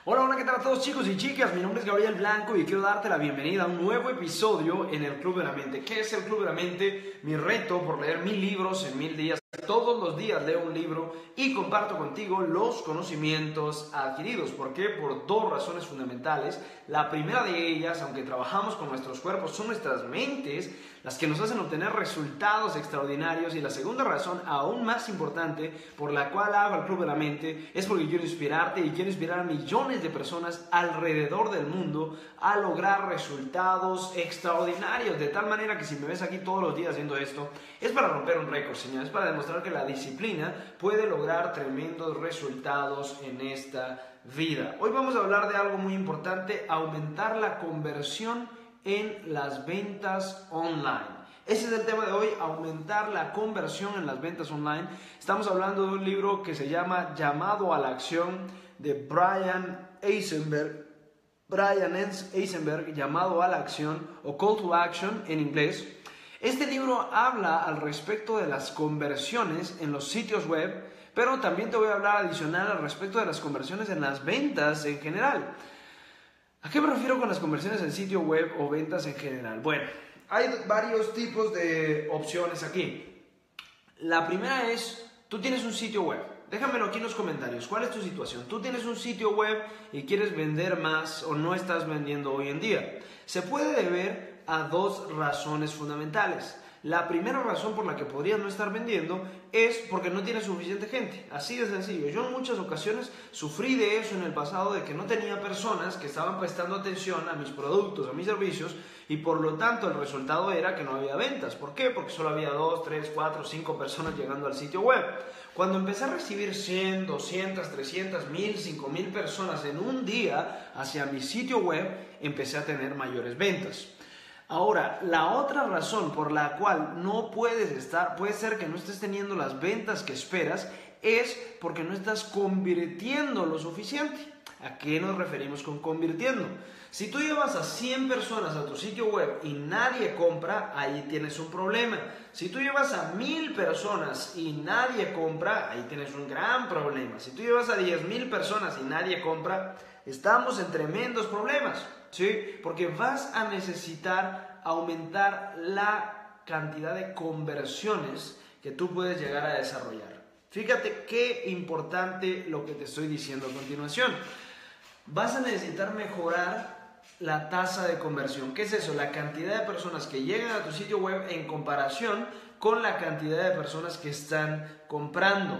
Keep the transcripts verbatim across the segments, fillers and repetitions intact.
Hola, hola, ¿qué tal a todos chicos y chicas? Mi nombre es Gabriel Blanco y quiero darte la bienvenida a un nuevo episodio en el Club de la Mente. ¿Qué es el Club de la Mente? Mi reto por leer mil libros en mil días. Todos los días leo un libro y comparto contigo los conocimientos adquiridos. ¿Por qué? Por dos razones fundamentales. La primera de ellas, aunque trabajamos con nuestros cuerpos, son nuestras mentes las que nos hacen obtener resultados extraordinarios. Y la segunda razón, aún más importante, por la cual hago el Club de la Mente, es porque quiero inspirarte y quiero inspirar a millones de personas alrededor del mundo a lograr resultados extraordinarios. De tal manera que si me ves aquí todos los días haciendo esto, es para romper un récord, señores, para demostrar que la disciplina puede lograr tremendos resultados en esta vida. Hoy vamos a hablar de algo muy importante: aumentar la conversión en las ventas online. Ese es el tema de hoy, aumentar la conversión en las ventas online. Estamos hablando de un libro que se llama Llamado a la Acción, de Brian Eisenberg. Brian Eisenberg, Llamado a la Acción, o Call to Action en inglés. Este libro habla al respecto de las conversiones en los sitios web, pero también te voy a hablar adicional al respecto de las conversiones en las ventas en general. ¿A qué me refiero con las conversiones en sitio web o ventas en general? Bueno, hay varios tipos de opciones aquí. La primera es, tú tienes un sitio web. Déjamelo aquí en los comentarios. ¿Cuál es tu situación? Tú tienes un sitio web y quieres vender más o no estás vendiendo hoy en día. Se puede deber a dos razones fundamentales. La primera razón por la que podrías no estar vendiendo es porque no tienes suficiente gente. Así de sencillo. Yo en muchas ocasiones sufrí de eso en el pasado, de que no tenía personas que estaban prestando atención a mis productos, a mis servicios, y por lo tanto el resultado era que no había ventas. ¿Por qué? Porque solo había dos, tres, cuatro, cinco personas llegando al sitio web. Cuando empecé a recibir cien, doscientas, trescientas, mil, cinco mil personas en un día hacia mi sitio web, empecé a tener mayores ventas. Ahora, la otra razón por la cual no puedes estar, puede ser que no estés teniendo las ventas que esperas, es porque no estás convirtiendo lo suficiente. ¿A qué nos referimos con convirtiendo? Si tú llevas a cien personas a tu sitio web y nadie compra, ahí tienes un problema. Si tú llevas a mil personas y nadie compra, ahí tienes un gran problema. Si tú llevas a diez mil personas y nadie compra, estamos en tremendos problemas, ¿sí? Porque vas a necesitar aumentar la cantidad de conversiones que tú puedes llegar a desarrollar. Fíjate qué importante lo que te estoy diciendo a continuación. Vas a necesitar mejorar la tasa de conversión. ¿Qué es eso? La cantidad de personas que llegan a tu sitio web en comparación con la cantidad de personas que están comprando.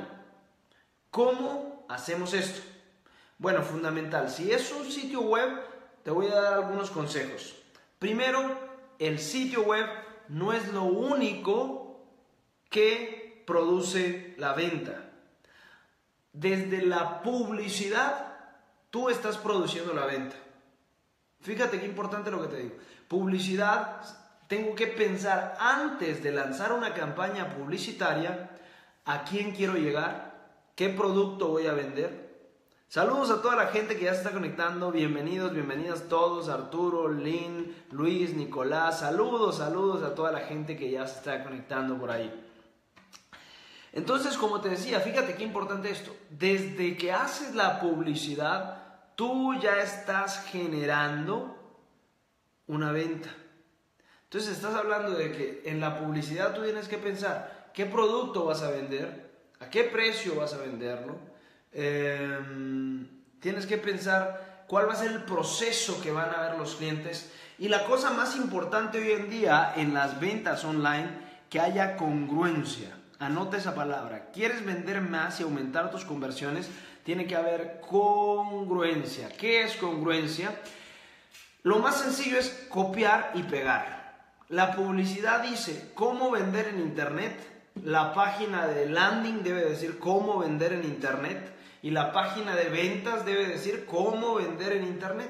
¿Cómo hacemos esto? Bueno, fundamental. Si es un sitio web, te voy a dar algunos consejos. Primero, el sitio web no es lo único que produce la venta. Desde la publicidad, tú estás produciendo la venta. Fíjate qué importante lo que te digo. Publicidad, tengo que pensar antes de lanzar una campaña publicitaria a quién quiero llegar, qué producto voy a vender. Saludos a toda la gente que ya se está conectando. Bienvenidos, bienvenidas todos. Arturo, Lynn, Luis, Nicolás. Saludos, saludos a toda la gente que ya se está conectando por ahí. Entonces, como te decía, fíjate qué importante esto. Desde que haces la publicidad, tú ya estás generando una venta. Entonces estás hablando de que en la publicidad tú tienes que pensar qué producto vas a vender, a qué precio vas a venderlo. Eh, tienes que pensar cuál va a ser el proceso que van a ver los clientes. Y la cosa más importante hoy en día en las ventas online, que haya congruencia. Anota esa palabra. ¿Quieres vender más y aumentar tus conversiones? Tiene que haber congruencia. ¿Qué es congruencia? Lo más sencillo es copiar y pegar. La publicidad dice cómo vender en internet. La página de landing debe decir cómo vender en internet. Y la página de ventas debe decir cómo vender en internet.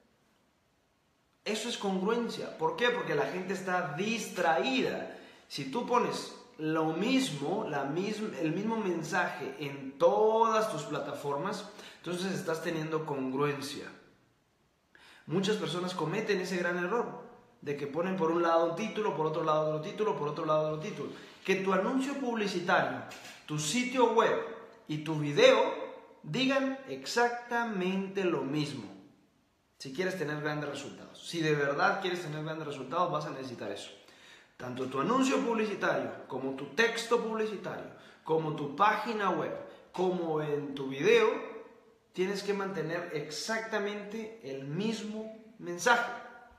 Eso es congruencia. ¿Por qué? Porque la gente está distraída. Si tú pones lo mismo, la misma, el mismo mensaje en todas tus plataformas, entonces estás teniendo congruencia. Muchas personas cometen ese gran error de que ponen por un lado un título, por otro lado otro título, por otro lado otro título. Que tu anuncio publicitario, tu sitio web y tu video digan exactamente lo mismo. Si quieres tener grandes resultados, si de verdad quieres tener grandes resultados, vas a necesitar eso. Tanto tu anuncio publicitario, como tu texto publicitario, como tu página web, como en tu video, tienes que mantener exactamente el mismo mensaje.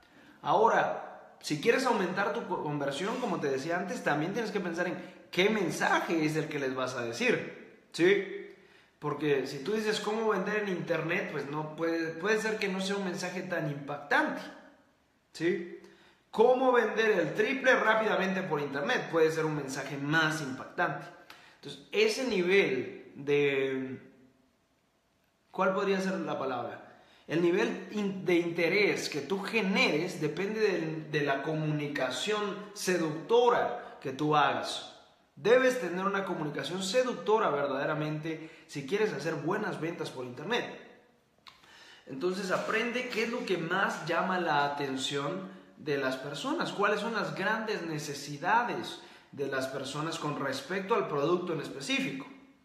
Ahora, si quieres aumentar tu conversión, como te decía antes, también tienes que pensar en qué mensaje es el que les vas a decir, ¿sí? Porque si tú dices cómo vender en internet, pues no puede, puede ser que no sea un mensaje tan impactante, ¿sí? Cómo vender el triple rápidamente por internet puede ser un mensaje más impactante. Entonces, ese nivel de... ¿Cuál podría ser la palabra? El nivel de interés que tú generes depende de, de la comunicación seductora que tú hagas. Debes tener una comunicación seductora verdaderamente si quieres hacer buenas ventas por internet. Entonces aprende qué es lo que más llama la atención de las personas, cuáles son las grandes necesidades de las personas con respecto al producto en específico,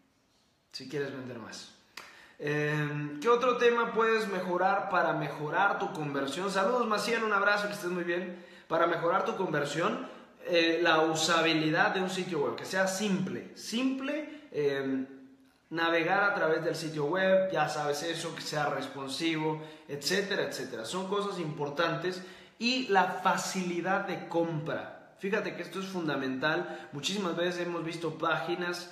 si quieres vender más. Eh, ¿Qué otro tema puedes mejorar para mejorar tu conversión? Saludos Maciel, un abrazo, que estés muy bien. Para mejorar tu conversión, eh, la usabilidad de un sitio web, que sea simple, simple, eh, navegar a través del sitio web, ya sabes eso, que sea responsivo, etcétera, etcétera. Son cosas importantes. Y la facilidad de compra. Fíjate que esto es fundamental. Muchísimas veces hemos visto páginas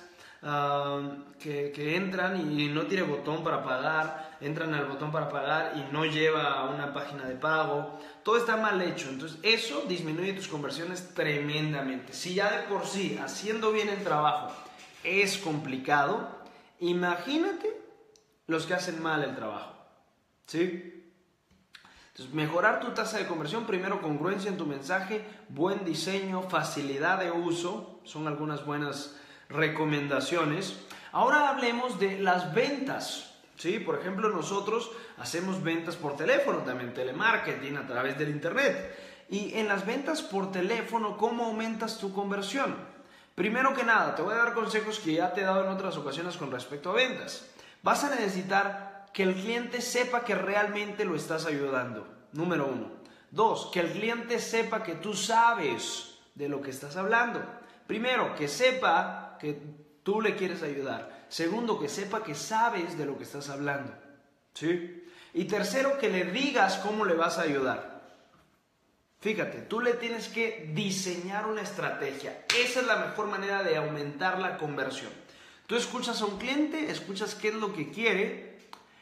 Uh, que, que entran y no tiene botón para pagar, entran al botón para pagar y no lleva a una página de pago. Todo está mal hecho, entonces eso disminuye tus conversiones tremendamente. Si ya de por sí haciendo bien el trabajo es complicado, imagínate los que hacen mal el trabajo, ¿sí? Entonces, mejorar tu tasa de conversión, primero congruencia en tu mensaje, buen diseño, facilidad de uso, son algunas buenas recomendaciones. Ahora hablemos de las ventas, ¿sí? Por ejemplo, nosotros hacemos ventas por teléfono, también telemarketing a través del internet. Y en las ventas por teléfono, ¿cómo aumentas tu conversión? Primero que nada, te voy a dar consejos que ya te he dado en otras ocasiones con respecto a ventas. Vas a necesitar que el cliente sepa que realmente lo estás ayudando, número uno. Dos, que el cliente sepa que tú sabes de lo que estás hablando. Primero, que sepa que tú le quieres ayudar. Segundo, que sepa que sabes de lo que estás hablando, ¿sí? Y tercero, que le digas cómo le vas a ayudar. Fíjate, tú le tienes que diseñar una estrategia. Esa es la mejor manera de aumentar la conversión. Tú escuchas a un cliente, escuchas qué es lo que quiere,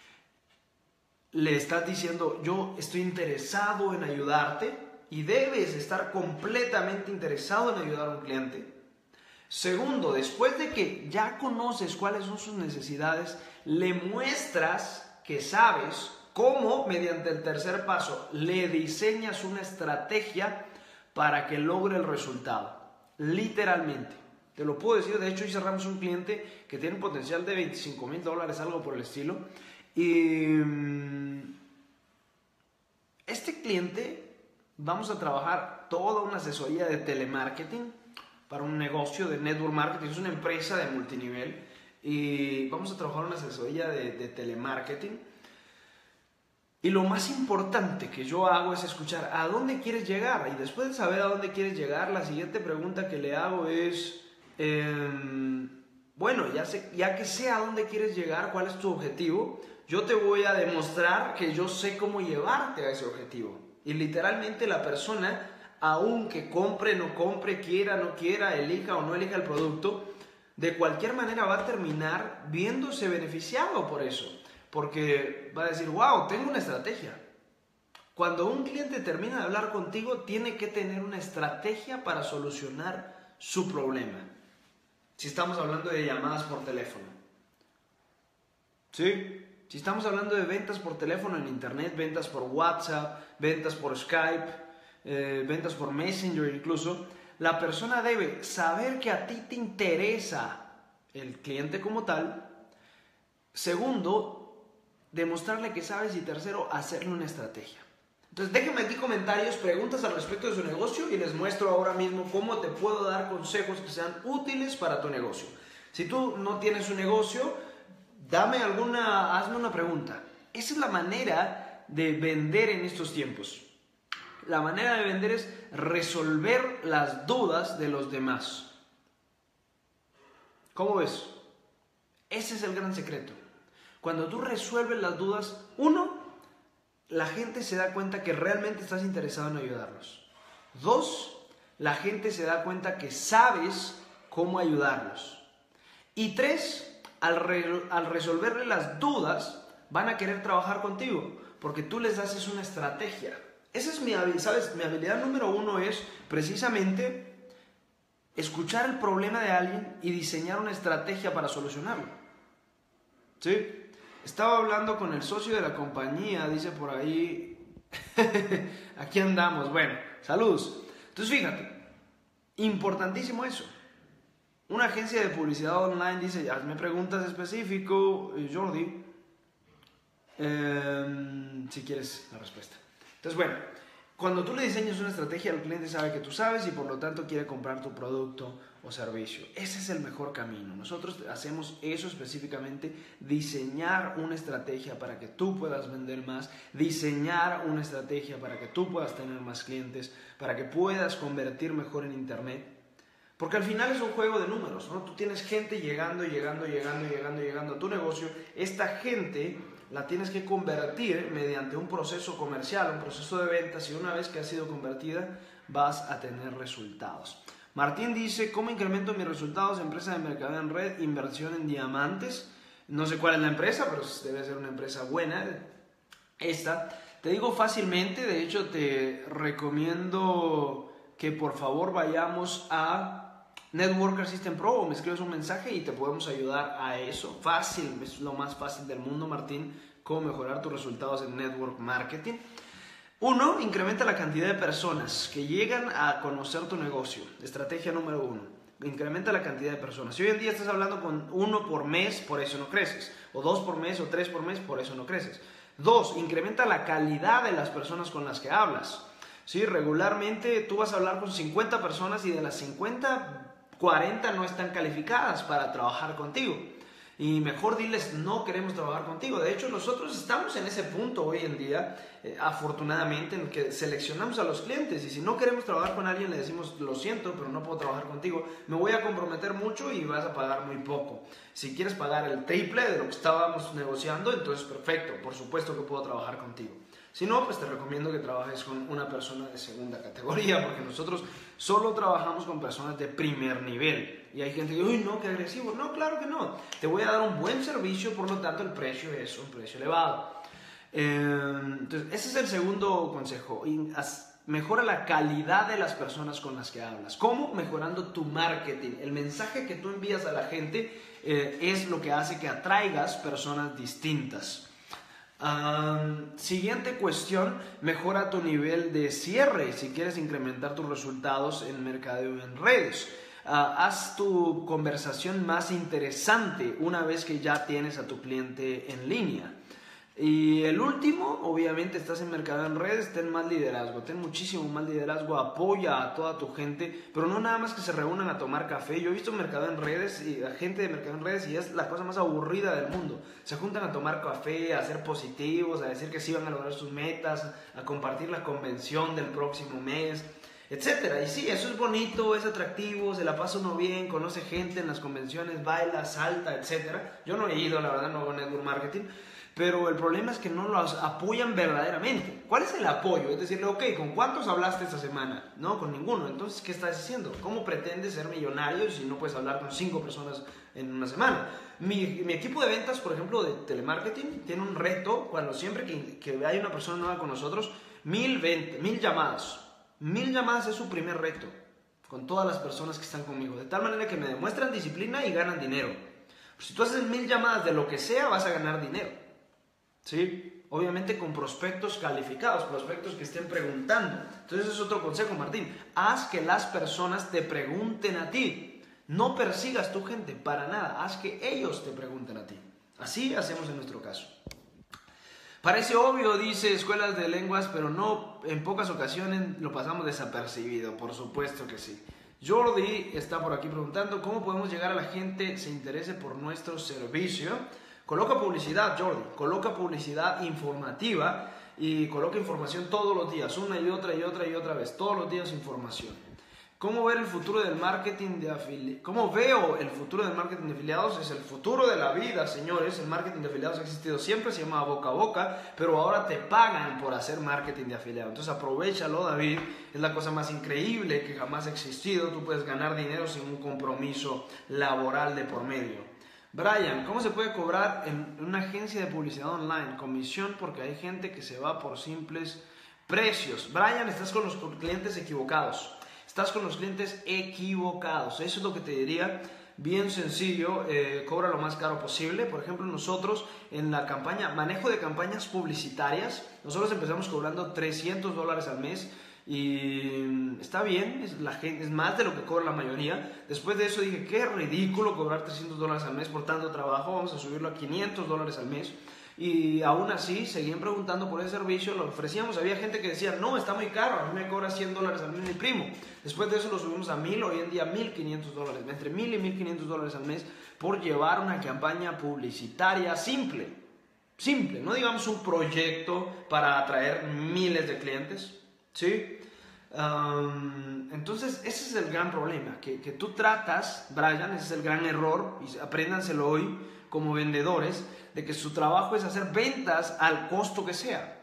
le estás diciendo, yo estoy interesado en ayudarte, y debes estar completamente interesado en ayudar a un cliente. Segundo, después de que ya conoces cuáles son sus necesidades, le muestras que sabes cómo, mediante el tercer paso, le diseñas una estrategia para que logre el resultado. Literalmente. Te lo puedo decir, de hecho hoy cerramos un cliente que tiene un potencial de veinticinco mil dólares, algo por el estilo. Y este cliente, vamos a trabajar toda una asesoría de telemarketing para un negocio de network marketing, es una empresa de multinivel y vamos a trabajar una asesoría de, de telemarketing. Y lo más importante que yo hago es escuchar a dónde quieres llegar, y después de saber a dónde quieres llegar, la siguiente pregunta que le hago es, eh, bueno, ya, sé, ya que sé a dónde quieres llegar, cuál es tu objetivo, yo te voy a demostrar que yo sé cómo llevarte a ese objetivo. Y literalmente la persona, aunque compre, no compre, quiera, no quiera, elija o no elija el producto, de cualquier manera va a terminar viéndose beneficiado por eso. Porque va a decir, wow, tengo una estrategia. Cuando un cliente termina de hablar contigo, tiene que tener una estrategia para solucionar su problema. Si estamos hablando de llamadas por teléfono. ¿Sí? Si estamos hablando de ventas por teléfono en internet, ventas por WhatsApp, ventas por Skype, eh, ventas por Messenger incluso, la persona debe saber que a ti te interesa el cliente como tal. Segundo, demostrarle que sabes. Y tercero, hacerle una estrategia. Entonces déjenme aquí comentarios, preguntas al respecto de su negocio y les muestro ahora mismo cómo te puedo dar consejos que sean útiles para tu negocio. Si tú no tienes un negocio, dame alguna, hazme una pregunta. Esa es la manera de vender en estos tiempos. La manera de vender es resolver las dudas de los demás. ¿Cómo ves? Ese es el gran secreto. Cuando tú resuelves las dudas, uno, la gente se da cuenta que realmente estás interesado en ayudarlos. Dos, la gente se da cuenta que sabes cómo ayudarlos. Y tres, al, re, al resolverle las dudas, van a querer trabajar contigo, porque tú les haces una estrategia. Esa es mi habilidad, ¿sabes? Mi habilidad número uno es precisamente escuchar el problema de alguien y diseñar una estrategia para solucionarlo. ¿Sí? Estaba hablando con el socio de la compañía, dice por ahí, aquí andamos, bueno, saludos. Entonces fíjate, importantísimo eso. Una agencia de publicidad online dice, hazme preguntas específico, Jordi, eh, si quieres la respuesta. Entonces, bueno, cuando tú le diseñas una estrategia, el cliente sabe que tú sabes y por lo tanto quiere comprar tu producto o servicio. Ese es el mejor camino. Nosotros hacemos eso específicamente, diseñar una estrategia para que tú puedas vender más, diseñar una estrategia para que tú puedas tener más clientes, para que puedas convertir mejor en internet. Porque al final es un juego de números, ¿no? Tú tienes gente llegando, llegando, llegando, llegando, llegando a tu negocio. Esta gente la tienes que convertir mediante un proceso comercial, un proceso de ventas, y una vez que ha sido convertida vas a tener resultados. Martín dice, ¿cómo incremento mis resultados? Empresa de mercadeo en red, inversión en diamantes. No sé cuál es la empresa, pero debe ser una empresa buena. Esta, te digo fácilmente, de hecho te recomiendo que por favor vayamos a Networker System Pro o me escribes un mensaje y te podemos ayudar a eso. Fácil, es lo más fácil del mundo, Martín, cómo mejorar tus resultados en Network Marketing. Uno, incrementa la cantidad de personas que llegan a conocer tu negocio. Estrategia número uno, incrementa la cantidad de personas. Si hoy en día estás hablando con uno por mes, por eso no creces. O dos por mes o tres por mes, por eso no creces. Dos, incrementa la calidad de las personas con las que hablas. Sí, regularmente tú vas a hablar con cincuenta personas y de las cincuenta, cuarenta no están calificadas para trabajar contigo. Y mejor diles, no queremos trabajar contigo. De hecho, nosotros estamos en ese punto hoy en día, eh, afortunadamente, en que seleccionamos a los clientes. Y si no queremos trabajar con alguien, le decimos, lo siento, pero no puedo trabajar contigo. Me voy a comprometer mucho y vas a pagar muy poco. Si quieres pagar el triple de lo que estábamos negociando, entonces perfecto, por supuesto que puedo trabajar contigo. Si no, pues te recomiendo que trabajes con una persona de segunda categoría, porque nosotros solo trabajamos con personas de primer nivel. Y hay gente que dice, uy, no, qué agresivo. No, claro que no. Te voy a dar un buen servicio, por lo tanto el precio es un precio elevado. Eh, entonces, ese es el segundo consejo. Mejora la calidad de las personas con las que hablas. ¿Cómo? Mejorando tu marketing. El mensaje que tú envías a la gente eh, es lo que hace que atraigas personas distintas. Um, siguiente cuestión, mejora tu nivel de cierre si quieres incrementar tus resultados en mercadeo en redes. Uh, haz tu conversación más interesante una vez que ya tienes a tu cliente en línea. Y el último, obviamente estás en mercadeo en redes, ten más liderazgo, ten muchísimo más liderazgo, apoya a toda tu gente, pero no nada más que se reúnan a tomar café. Yo he visto mercadeo en redes y a gente de mercadeo en redes y es la cosa más aburrida del mundo. Se juntan a tomar café, a ser positivos, a decir que sí van a lograr sus metas, a compartir la convención del próximo mes, etcétera. Y sí, eso es bonito, es atractivo, se la pasa uno bien, conoce gente en las convenciones, baila, salta, etcétera. Yo no he ido, la verdad, no hago network marketing. Pero el problema es que no los apoyan verdaderamente. ¿Cuál es el apoyo? Es decirle, ok, ¿con cuántos hablaste esta semana? No, con ninguno. Entonces, ¿qué estás haciendo? ¿Cómo pretendes ser millonario si no puedes hablar con cinco personas en una semana? Mi, mi equipo de ventas, por ejemplo, de telemarketing, tiene un reto cuando siempre que, que hay una persona nueva con nosotros, mil, veinte, mil llamadas. Mil llamadas es su primer reto con todas las personas que están conmigo. De tal manera que me demuestran disciplina y ganan dinero. Pues si tú haces mil llamadas de lo que sea, vas a ganar dinero. ¿Sí? Obviamente con prospectos calificados, prospectos que estén preguntando. Entonces ese es otro consejo, Martín. Haz que las personas te pregunten a ti. No persigas tu gente para nada. Haz que ellos te pregunten a ti. Así hacemos en nuestro caso. Parece obvio, dice escuelas de lenguas, pero no, en pocas ocasiones lo pasamos desapercibido. Por supuesto que sí. Jordi está por aquí preguntando, ¿cómo podemos llegar a la gente que se interese por nuestro servicio? Coloca publicidad, Jordi, coloca publicidad informativa y coloca información todos los días, una y otra y otra y otra vez, todos los días información. ¿Cómo ver el futuro del marketing de afiliados? ¿Cómo veo el futuro del marketing de afiliados? Es el futuro de la vida, señores. El marketing de afiliados ha existido siempre, se llama boca a boca, pero ahora te pagan por hacer marketing de afiliados. Entonces aprovechalo, David. Es la cosa más increíble que jamás ha existido. Tú puedes ganar dinero sin un compromiso laboral de por medio. Brian, ¿cómo se puede cobrar en una agencia de publicidad online? Comisión, porque hay gente que se va por simples precios. Brian, estás con los clientes equivocados. Estás con los clientes equivocados. Eso es lo que te diría. Bien sencillo, eh, cobra lo más caro posible. Por ejemplo, nosotros en la campaña, manejo de campañas publicitarias, nosotros empezamos cobrando trescientos dólares al mes. Y está bien, es, la gente, es más de lo que cobra la mayoría. Después de eso dije, qué ridículo cobrar trescientos dólares al mes por tanto trabajo, vamos a subirlo a quinientos dólares al mes. Y aún así seguían preguntando por ese servicio, lo ofrecíamos. Había gente que decía, no, está muy caro, a mí me cobra cien dólares al mes mi primo. Después de eso lo subimos a mil, hoy en día mil quinientos dólares, entre mil y mil quinientos dólares al mes por llevar una campaña publicitaria simple. Simple, no digamos un proyecto para atraer miles de clientes, ¿sí? Um, entonces ese es el gran problema, que, que tú tratas, Brian, ese es el gran error, y apréndanselo hoy como vendedores, de que su trabajo es hacer ventas al costo que sea.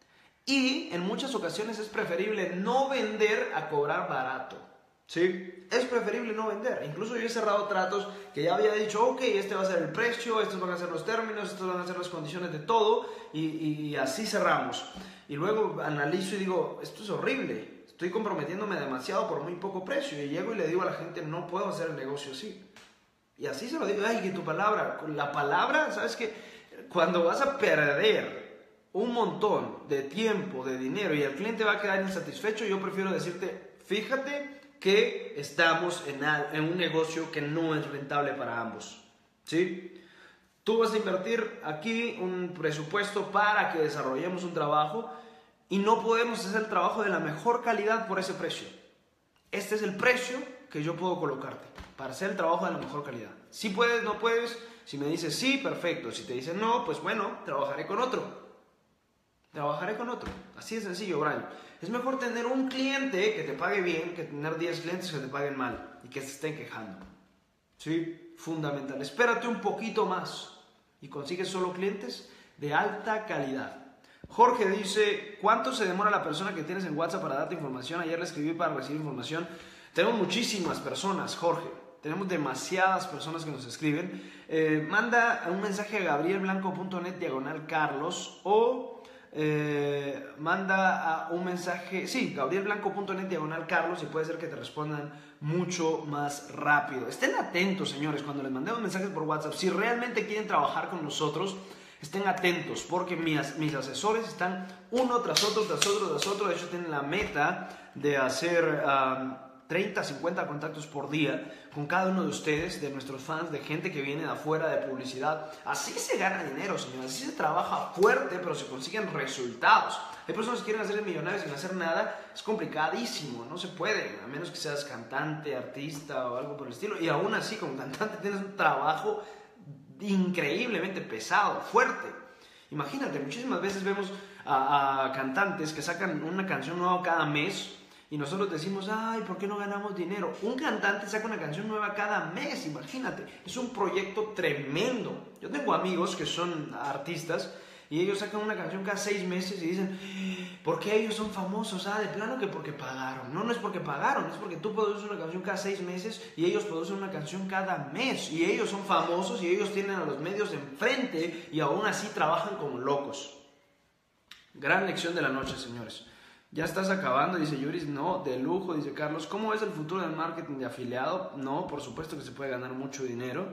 Y en muchas ocasiones es preferible no vender a cobrar barato, ¿sí? Es preferible no vender. Incluso yo he cerrado tratos que ya había dicho, ok, este va a ser el precio, estos van a ser los términos, estos van a ser las condiciones de todo, y, y así cerramos. Y luego analizo y digo, esto es horrible, estoy comprometiéndome demasiado por muy poco precio. Y llego y le digo a la gente, no puedo hacer el negocio así. Y así se lo digo, ay, que tu palabra, la palabra, ¿sabes qué? Cuando vas a perder un montón de tiempo, de dinero, y el cliente va a quedar insatisfecho, yo prefiero decirte, fíjate que estamos en, en un negocio que no es rentable para ambos, ¿sí? Tú vas a invertir aquí un presupuesto para que desarrollemos un trabajo y no podemos hacer el trabajo de la mejor calidad por ese precio. Este es el precio que yo puedo colocarte para hacer el trabajo de la mejor calidad. Si puedes, no puedes. Si me dices sí, perfecto. Si te dicen no, pues bueno, trabajaré con otro. Trabajaré con otro. Así de sencillo, Brian. Es mejor tener un cliente que te pague bien que tener diez clientes que te paguen mal y que se estén quejando. ¿Sí? Fundamental. Espérate un poquito más y consigues solo clientes de alta calidad. Jorge dice, ¿cuánto se demora la persona que tienes en WhatsApp para darte información? Ayer le escribí para recibir información. Tenemos muchísimas personas, Jorge. Tenemos demasiadas personas que nos escriben. Eh, manda un mensaje a gabrielblanco.net diagonal Carlos o eh, manda a un mensaje, sí, gabrielblanco.net diagonal Carlos y puede ser que te respondan mucho más rápido. Estén atentos, señores, cuando les mandemos mensajes por WhatsApp. Si realmente quieren trabajar con nosotros, estén atentos porque mis, mis asesores están uno tras otro, tras otro, tras otro. De hecho, tienen la meta de hacer um, treinta, cincuenta contactos por día con cada uno de ustedes, de nuestros fans, de gente que viene de afuera, de publicidad. Así se gana dinero, señores. Así se trabaja fuerte, pero se consiguen resultados. Hay personas que quieren hacer millonarios sin hacer nada. Es complicadísimo, no se puede, a menos que seas cantante, artista o algo por el estilo. Y aún así, como cantante, tienes un trabajo increíblemente pesado, fuerte. Imagínate, muchísimas veces vemos a, a cantantes que sacan una canción nueva cada mes y nosotros decimos, ay, ¿por qué no ganamos dinero? Un cantante saca una canción nueva cada mes, imagínate, es un proyecto tremendo. Yo tengo amigos que son artistas y ellos sacan una canción cada seis meses y dicen, ¿por qué ellos son famosos? Ah, de plano que porque pagaron. No, no es porque pagaron, es porque tú produces una canción cada seis meses y ellos producen una canción cada mes. Y ellos son famosos y ellos tienen a los medios enfrente y aún así trabajan como locos. Gran lección de la noche, señores. Ya estás acabando, dice Yuris. No, de lujo, dice Carlos. ¿Cómo es el futuro del marketing de afiliado? No, por supuesto que se puede ganar mucho dinero.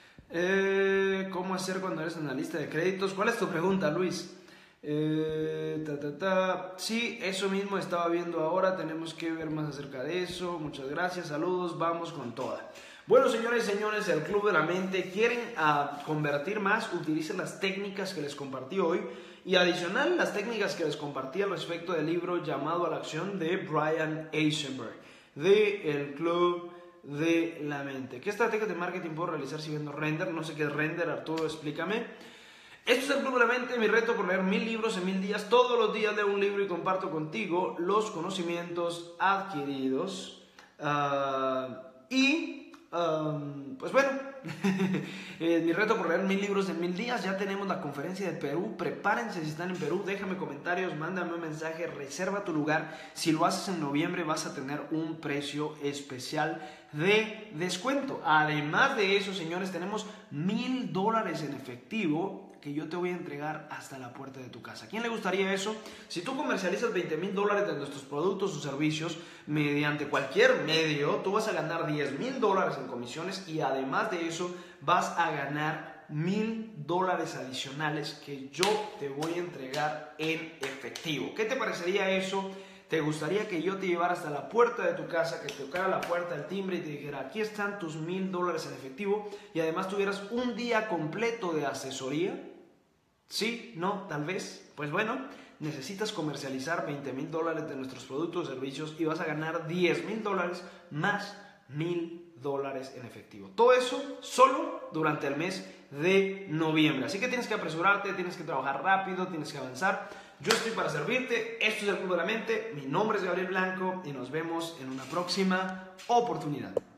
Eh, ¿Cómo hacer cuando eres analista de créditos? ¿Cuál es tu pregunta, Luis? Eh, ta, ta, ta. Sí, eso mismo estaba viendo ahora. Tenemos que ver más acerca de eso. Muchas gracias, saludos, vamos con toda. Bueno, señores y señores, el Club de la Mente. ¿Quieren uh, convertir más? Utilicen las técnicas que les compartí hoy. Y adicional, las técnicas que les compartí al respecto del libro Llamado a la Acción de Brian Eisenberg, de el Club de la mente. ¿Qué estrategias de marketing puedo realizar si vendo render? No sé qué es render, Arturo, explícame. Esto es el Club de la Mente, mi reto por leer mil libros en mil días. Todos los días leo un libro y comparto contigo los conocimientos adquiridos. Uh, y, um, pues bueno, eh, mi reto por leer mil libros en mil días. Ya tenemos la conferencia de Perú. Prepárense si están en Perú. Déjame comentarios, mándame un mensaje, reserva tu lugar. Si lo haces en noviembre vas a tener un precio especial de descuento. Además de eso, señores, tenemos mil dólares en efectivo que yo te voy a entregar hasta la puerta de tu casa. ¿A quién le gustaría eso? Si tú comercializas veinte mil dólares de nuestros productos o servicios mediante cualquier medio, tú vas a ganar diez mil dólares en comisiones y además de eso vas a ganar mil dólares adicionales que yo te voy a entregar en efectivo. ¿Qué te parecería eso? ¿Te gustaría que yo te llevara hasta la puerta de tu casa, que te tocara la puerta, el timbre y te dijera, aquí están tus mil dólares en efectivo y además tuvieras un día completo de asesoría? ¿Sí? ¿No? ¿Tal vez? Pues bueno, necesitas comercializar veinte mil dólares de nuestros productos o servicios y vas a ganar diez mil dólares más mil dólares en efectivo. Todo eso solo durante el mes de noviembre. Así que tienes que apresurarte, tienes que trabajar rápido, tienes que avanzar. Yo estoy para servirte. Esto es el Club de la Mente. Mi nombre es Gabriel Blanco y nos vemos en una próxima oportunidad.